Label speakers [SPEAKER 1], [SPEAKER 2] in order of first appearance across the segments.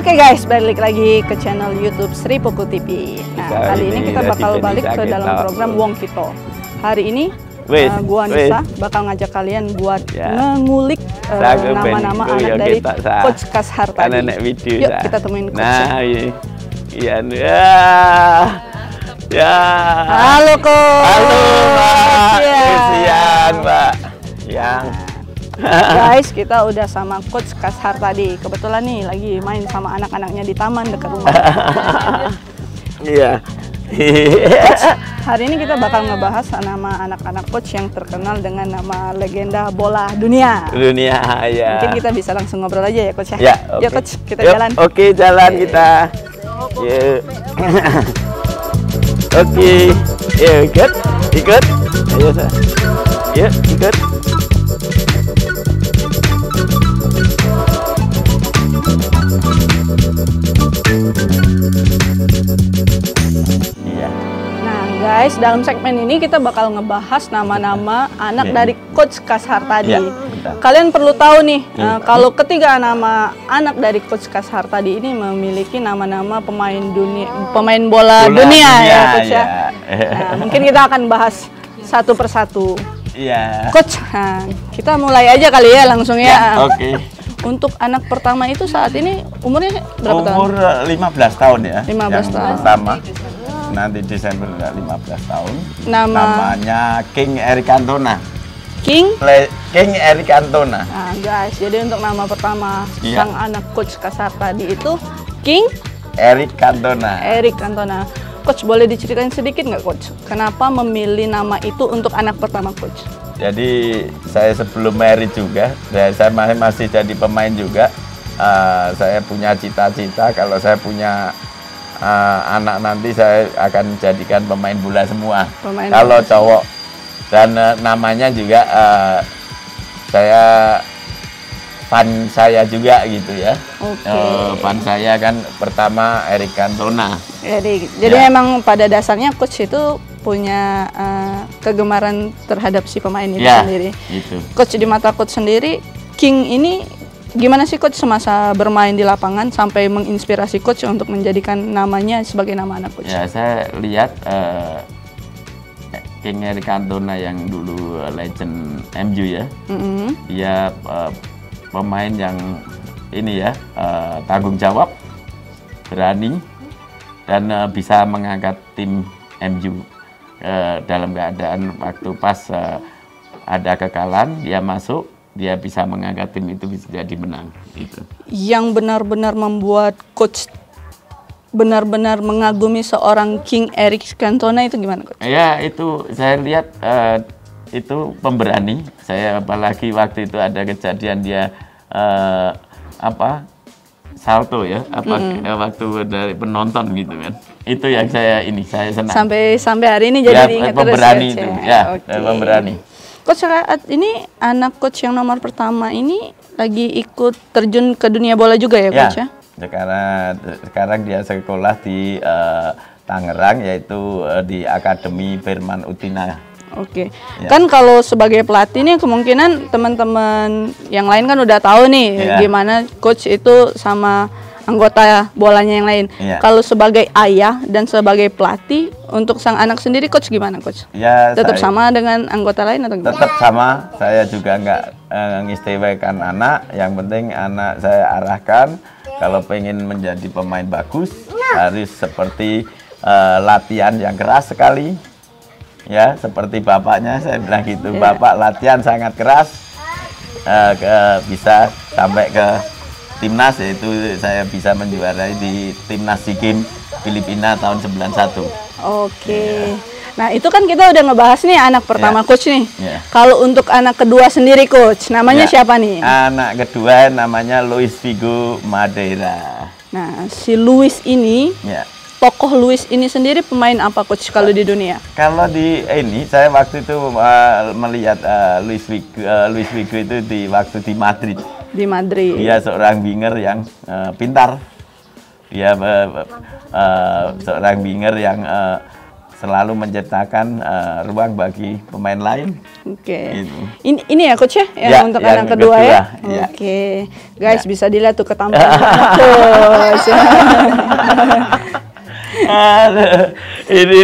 [SPEAKER 1] Oke guys, balik lagi ke channel YouTube Sri Puku TV. Nah, kali ini kita bakal balik ke dalam program Wong Kito. Hari ini gua Nisa bakal ngajak kalian buat ngulik nama-nama anak dari Coach Kashar tadi. Yuk kita temuin Coach.
[SPEAKER 2] Nah, iya. Ya.
[SPEAKER 1] Halo Coach.
[SPEAKER 2] Halo Mbak. Kesian Mbak. Yang
[SPEAKER 1] guys, kita udah sama Coach Kashar tadi. Kebetulan nih lagi main sama anak-anaknya di taman dekat rumah.
[SPEAKER 2] Iya.
[SPEAKER 1] Coach, hari ini kita bakal ngebahas nama anak-anak Coach yang terkenal dengan nama legenda bola dunia.
[SPEAKER 2] Dunia, ya.
[SPEAKER 1] Mungkin kita bisa langsung ngobrol aja ya Coach ya.
[SPEAKER 2] Ya,
[SPEAKER 1] Yuk Coach, kita jalan.
[SPEAKER 2] Oke, jalan kita. Yuk. Oke. Yuk, ikut. Ayo, Sa. Yuk, ikut.
[SPEAKER 1] Guys, dalam segmen ini kita bakal ngebahas nama-nama anak dari Coach Kashar tadi. Kalian perlu tahu nih, kalau ketiga nama anak dari Coach Kashar tadi ini memiliki nama-nama pemain bola dunia ya Coach ya. Nah, mungkin kita akan bahas satu persatu.
[SPEAKER 2] Iya.
[SPEAKER 1] Coach, kita mulai aja kali ya langsung ya.
[SPEAKER 2] Oke.
[SPEAKER 1] Untuk anak pertama itu saat ini umurnya berapa tahun?
[SPEAKER 2] Umur 15 tahun ya.
[SPEAKER 1] 15 tahun.
[SPEAKER 2] Pertama. Nanti Desember 15 tahun.
[SPEAKER 1] Namanya
[SPEAKER 2] King Eric Cantona.
[SPEAKER 1] King
[SPEAKER 2] Eric Cantona.
[SPEAKER 1] Nah guys, jadi untuk nama pertama sang anak Coach Kashar tadi itu King
[SPEAKER 2] Eric Cantona.
[SPEAKER 1] Eric Cantona. Coach, boleh diceritain sedikit nggak Coach? Kenapa memilih nama itu untuk anak pertama Coach?
[SPEAKER 2] Jadi saya sebelum married juga, saya masih jadi pemain juga. Saya punya cita-cita kalau saya punya anak nanti saya akan jadikan pemain bola semua. Kalau cowok, dan namanya juga saya fan saya juga gitu ya. Fan saya kan pertama Eric Cantona.
[SPEAKER 1] Jadi memang pada dasarnya Coach itu punya kegemaran terhadap si pemain itu sendiri.
[SPEAKER 2] Gitu.
[SPEAKER 1] Coach, di mata Coach sendiri, King ini gimana sih Coach semasa bermain di lapangan sampai menginspirasi Coach untuk menjadikan namanya sebagai nama anak Coach?
[SPEAKER 2] Ya, saya lihat King Eric Cantona yang dulu legend MU ya. Dia pemain yang ini ya, tanggung jawab, berani, dan bisa mengangkat tim MU dalam keadaan waktu pas ada kekalahan dia masuk. Dia bisa mengangkat tim itu bisa jadi menang gitu.
[SPEAKER 1] Yang benar-benar membuat Coach benar-benar mengagumi seorang King Eric Cantona itu gimana Coach?
[SPEAKER 2] Ya, itu saya lihat itu pemberani. Saya apalagi waktu itu ada kejadian dia salto ya, waktu dari penonton gitu kan. Itu yang saya senang. Sampai hari ini jadi ingat terus pemberani itu. Ya, pemberani.
[SPEAKER 1] Coach, saat ini anak Coach yang nomor pertama ini lagi ikut terjun ke dunia bola juga ya Coach ya?
[SPEAKER 2] Sekarang dia sekolah di Tangerang, yaitu di Akademi Firman Utina.
[SPEAKER 1] Oke. Kan kalau sebagai pelatih nih kemungkinan teman-teman yang lain kan udah tahu nih gimana Coach itu sama anggota bolanya yang lain. Kalau sebagai ayah dan sebagai pelatih untuk sang anak sendiri Coach gimana Coach?
[SPEAKER 2] Ya,
[SPEAKER 1] tetap sama dengan anggota lain atau gimana?
[SPEAKER 2] Tetap sama. Saya juga nggak mengistimewakan anak. Yang penting anak saya arahkan kalau pengen menjadi pemain bagus harus seperti latihan yang keras sekali. Ya, seperti bapaknya saya bilang gitu. Bapak latihan sangat keras bisa sampai ke timnas, yaitu saya bisa menjuarai di timnas SEA Games Filipina tahun 91.
[SPEAKER 1] Oke. Nah, itu kan kita udah ngebahas nih anak pertama Coach nih. Kalau untuk anak kedua sendiri Coach, namanya siapa nih?
[SPEAKER 2] Anak kedua namanya Luis Figo Madeira.
[SPEAKER 1] Nah, si Luis ini, tokoh Luis ini sendiri pemain apa Coach kalau di dunia?
[SPEAKER 2] Kalau di ini, saya waktu itu melihat Luis Figo itu waktu di Madrid.
[SPEAKER 1] Di Madrid.
[SPEAKER 2] Dia seorang winger yang pintar. Dia seorang winger yang selalu menciptakan ruang bagi pemain lain.
[SPEAKER 1] Oke.
[SPEAKER 2] Gitu.
[SPEAKER 1] Ini ya coach ya, yang untuk anak kedua ya. Oke, guys bisa dilihat tuh ketampilan coach.
[SPEAKER 2] Ini.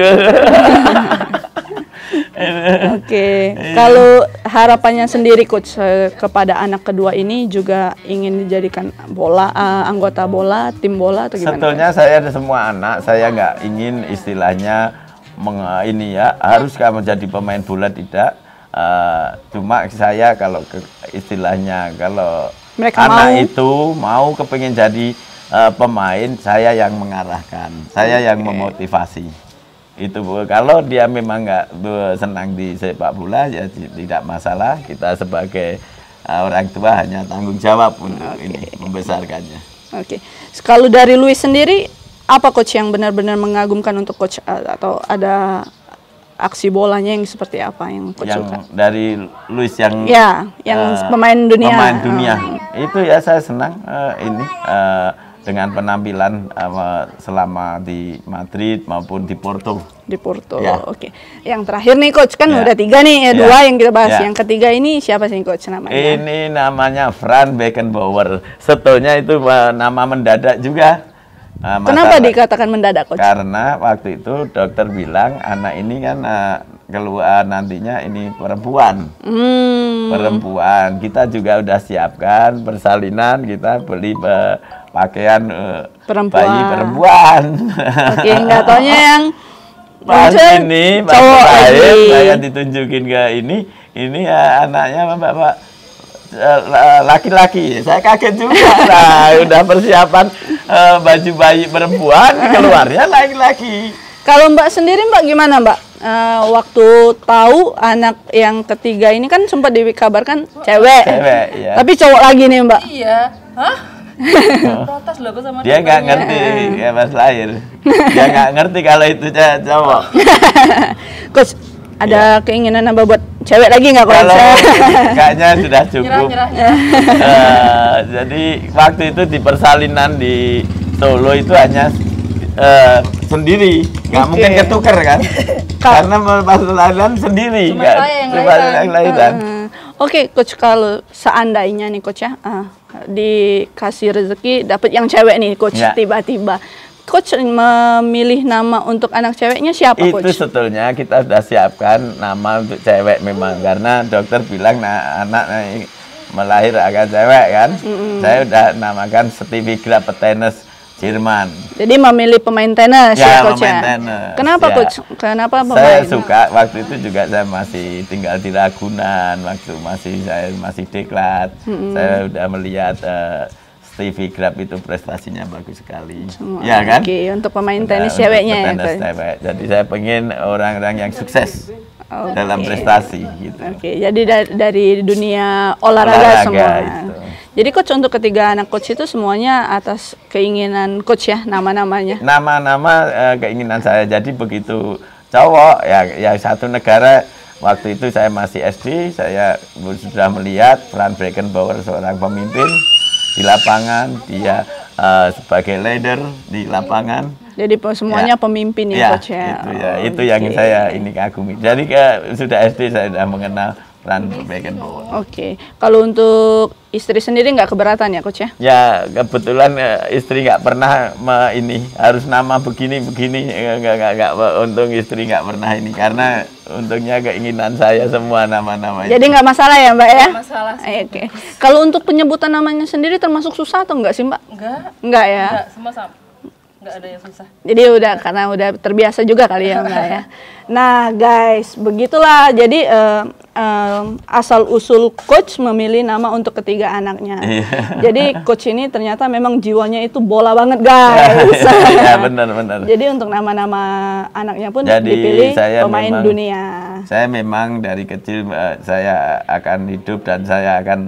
[SPEAKER 1] Oke, kalau harapannya sendiri coach kepada anak kedua ini juga ingin dijadikan anggota bola, tim bola atau gimana?
[SPEAKER 2] Sebetulnya saya ada semua anak, saya nggak ingin istilahnya ini ya harus kamu jadi pemain bola, tidak. Cuma saya kalau istilahnya kalau
[SPEAKER 1] mereka
[SPEAKER 2] anak itu mau kepingin jadi pemain, saya yang mengarahkan, saya yang memotivasi. Itu kalau dia memang nggak senang di sepak bola ya tidak masalah, kita sebagai orang tua hanya tanggung jawab untuk ini membesarkannya.
[SPEAKER 1] Oke. Kalau dari Luis sendiri apa coach yang benar-benar mengagumkan untuk coach, atau ada aksi bolanya yang seperti apa yang coach suka?
[SPEAKER 2] Dari Luis yang
[SPEAKER 1] pemain dunia.
[SPEAKER 2] Pemain dunia. Itu ya saya senang dengan penampilan selama di Madrid maupun di Porto.
[SPEAKER 1] Di Porto, oke. Yang terakhir nih coach, kan udah 3 nih, 2 yang kita bahas. Yang ketiga ini siapa sih coach namanya?
[SPEAKER 2] Ini namanya Franz Beckenbauer. Sebetulnya itu nama mendadak juga.
[SPEAKER 1] Kenapa dikatakan mendadak coach?
[SPEAKER 2] Karena waktu itu dokter bilang anak ini kan keluar nantinya ini perempuan. Perempuan. Kita juga udah siapkan persalinan, kita beli pakaian bayi perempuan. Oke,
[SPEAKER 1] nggak taunya yang
[SPEAKER 2] pas ini
[SPEAKER 1] cowok
[SPEAKER 2] lain saya ditunjukin ke ini ya anaknya bapak laki-laki. Saya kaget juga. Nah, udah persiapan baju bayi perempuan, keluarnya laki-laki.
[SPEAKER 1] Kalau Mbak sendiri Mbak gimana Mbak? Waktu tahu anak yang ketiga ini kan sempat dikabarkan cewek.
[SPEAKER 2] Ya.
[SPEAKER 1] Tapi cowok lagi nih Mbak.
[SPEAKER 3] Iya. Hah? Protes loh sama
[SPEAKER 2] dia nggak ngerti ya pas lahir. Dia nggak ngerti kalau itu cowok.
[SPEAKER 1] Coach, ada keinginan Mbak buat cewek lagi nggak coach?
[SPEAKER 2] Kalau kayaknya sudah cukup.
[SPEAKER 3] Nyerah.
[SPEAKER 2] Jadi waktu itu di persalinan di Solo itu hanya sendiri, nggak mungkin ketuker kan? Karena persalinan sendiri,
[SPEAKER 3] cuma saya yang lahiran.
[SPEAKER 1] Oke, coach, kalau seandainya nih coach ya, dikasih rezeki dapat yang cewek nih coach, tiba-tiba coach memilih nama untuk anak ceweknya siapa coach?
[SPEAKER 2] Itu sebetulnya kita sudah siapkan nama untuk cewek memang, karena dokter bilang anak melahir akan cewek kan. Saya udah namakan Steffi Graf petenis Jerman.
[SPEAKER 1] Jadi memilih pemain tenis ya coach ya?
[SPEAKER 2] Tenis,
[SPEAKER 1] kenapa coach? Kenapa pemain?
[SPEAKER 2] Saya suka, waktu itu juga saya masih tinggal di Ragunan, waktu saya masih diklat. Saya udah melihat Steffi Graf itu prestasinya bagus sekali. Ya kan?
[SPEAKER 1] Oke, untuk pemain tenis ceweknya ya.
[SPEAKER 2] Jadi saya pengen orang-orang yang sukses dalam prestasi gitu.
[SPEAKER 1] Oke, jadi dari dunia olahraga semua. Itu. Jadi coach untuk ketiga anak coach itu semuanya atas keinginan coach ya, nama-namanya? Nama-nama
[SPEAKER 2] keinginan saya. Jadi begitu cowok ya satu negara, waktu itu saya masih SD, saya sudah melihat Franz Beckenbauer seorang pemimpin di lapangan, dia sebagai leader di lapangan.
[SPEAKER 1] Jadi semuanya pemimpin ya coach ya?
[SPEAKER 2] Itu yang saya ini kagumi. Jadi sudah SD saya sudah mengenal Franz Beckenbauer.
[SPEAKER 1] Oke, kalau untuk istri sendiri nggak keberatan ya coach ya?
[SPEAKER 2] Ya kebetulan istri nggak pernah ini harus nama begini nggak untung istri nggak pernah ini, karena untungnya keinginan saya semua nama-namanya.
[SPEAKER 1] Jadi nggak masalah ya Mbak ya?
[SPEAKER 3] Nggak masalah sih.
[SPEAKER 1] Oke. Kalau untuk penyebutan namanya sendiri termasuk susah atau enggak sih Mbak? Enggak ya?
[SPEAKER 3] Enggak, semua sama. Nggak ada yang susah.
[SPEAKER 1] Jadi karena udah terbiasa juga kali ya Mbak ya. Nah guys, begitulah jadi asal usul coach memilih nama untuk ketiga anaknya. Jadi coach ini ternyata memang jiwanya itu bola banget guys.
[SPEAKER 2] Ya benar.
[SPEAKER 1] Jadi untuk nama-nama anaknya pun
[SPEAKER 2] jadi
[SPEAKER 1] dipilih pemain dunia.
[SPEAKER 2] Saya memang dari kecil saya akan hidup dan saya akan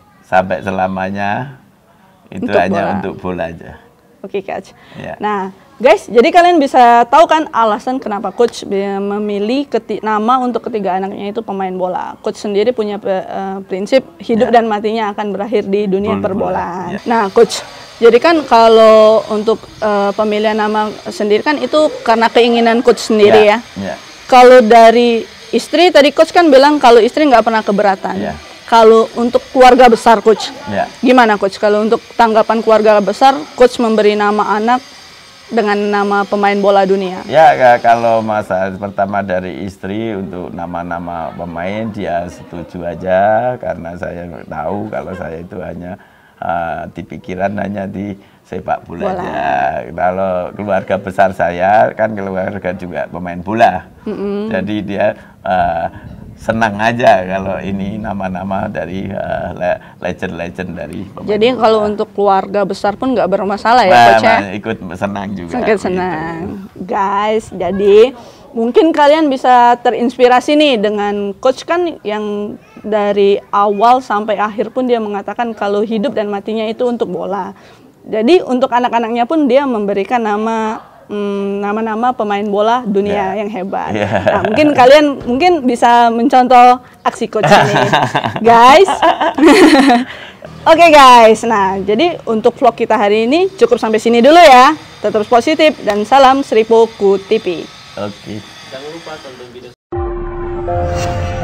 [SPEAKER 2] sampai selamanya itu untuk hanya bola. Untuk bola aja.
[SPEAKER 1] Oke coach. Nah Guys, jadi kalian bisa tahu kan alasan kenapa coach memilih nama untuk ketiga anaknya itu pemain bola. Coach sendiri punya prinsip hidup dan matinya akan berakhir di dunia perbolaan. Nah, coach, jadi kan kalau untuk pemilihan nama sendiri kan itu karena keinginan coach sendiri ya. Kalau dari istri, tadi coach kan bilang kalau istri nggak pernah keberatan. Kalau untuk keluarga besar coach, gimana coach? Kalau untuk tanggapan keluarga besar, coach memberi nama anak dengan nama pemain bola dunia?
[SPEAKER 2] Ya, kalau masa pertama dari istri untuk nama-nama pemain, dia setuju aja karena saya tahu kalau saya itu hanya di pikiran hanya di sepak bola aja. Kalau keluarga besar saya kan keluarga juga pemain bola, jadi dia senang aja kalau ini nama-nama dari legend-legend dari pemain.
[SPEAKER 1] Jadi bola. Kalau untuk keluarga besar pun nggak bermasalah ya coach ya?
[SPEAKER 2] Ikut senang juga.
[SPEAKER 1] Sangat senang. Gitu. Guys, jadi mungkin kalian bisa terinspirasi nih dengan coach kan yang dari awal sampai akhir pun dia mengatakan kalau hidup dan matinya itu untuk bola. Jadi untuk anak-anaknya pun dia memberikan nama-nama pemain bola dunia yang hebat. Nah, mungkin kalian bisa mencontoh aksi coach ini, guys. Oke, guys, nah jadi untuk vlog kita hari ini cukup sampai sini dulu ya. Tetap positif dan salam Sripoku TV.
[SPEAKER 2] Oke.
[SPEAKER 4] Jangan lupa tonton video